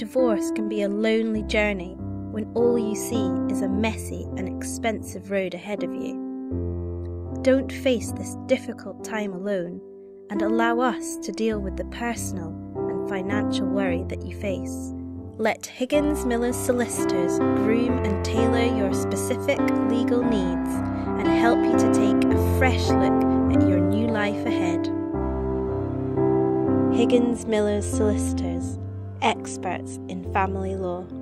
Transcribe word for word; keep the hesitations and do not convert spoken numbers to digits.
divorce can be a lonely journey when all you see is a messy and expensive road ahead of you. Don't face this difficult time alone, and allow us to deal with the personal and financial worry that you face. Let Higgins Miller Solicitors groom and tailor your specific legal needs and help you to take a fresh look at your new life ahead. Higgins Miller Solicitors, experts in family law.